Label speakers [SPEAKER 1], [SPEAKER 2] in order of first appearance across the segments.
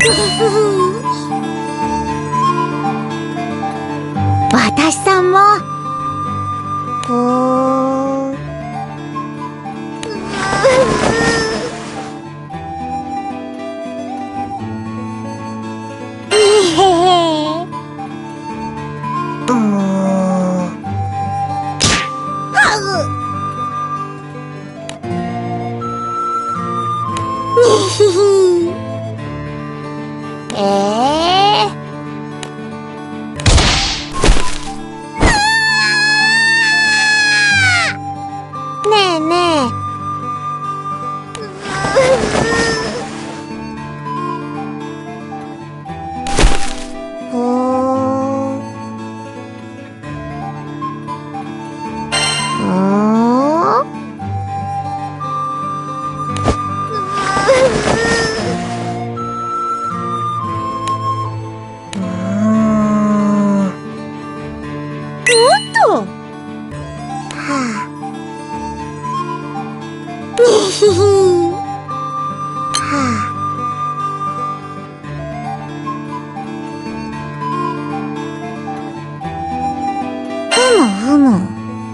[SPEAKER 1] 私さんもふーん。にへへ。はう。にひひ。ねえねえ。ほー。にひひ。はあ。ふむふむ。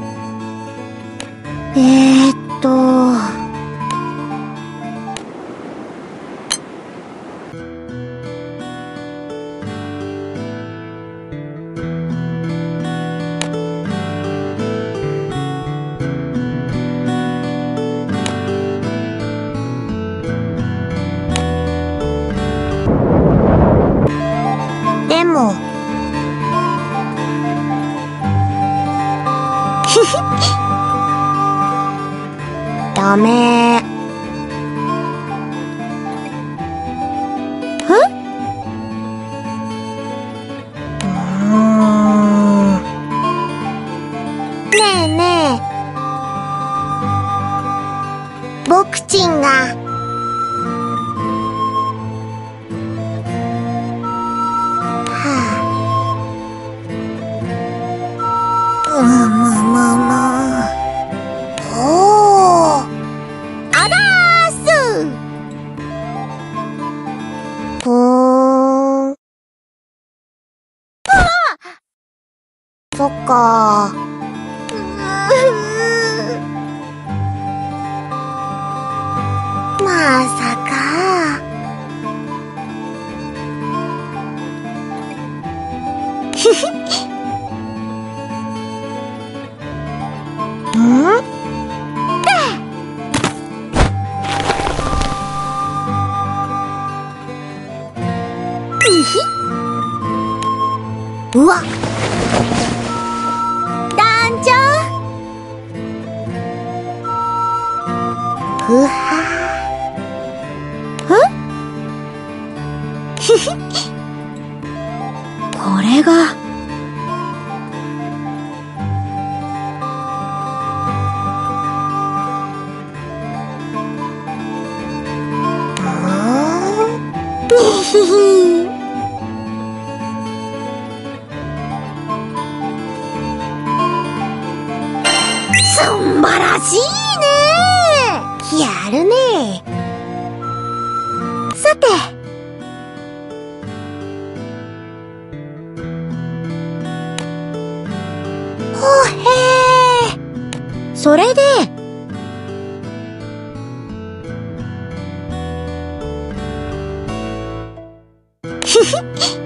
[SPEAKER 1] でもダメ。ねえねえ。僕ちんがおー、あらーす。ふーん。そっかー。まさか。ひひ。うわっ、団長。ふはひひ。これがにひひ。すんばらしいね。やるね。さて、ほへー。それでひひ。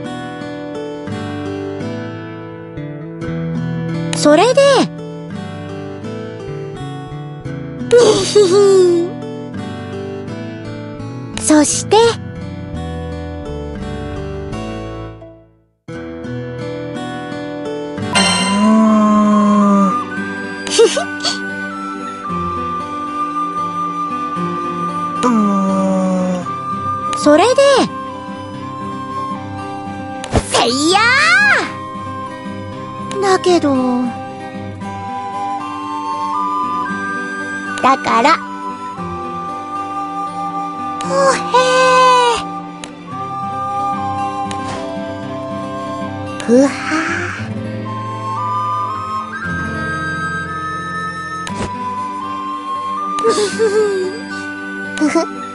[SPEAKER 1] それでにひひ。そしてひひ。それでせいやー。だけどだからほへー。ふはー。ふふふ。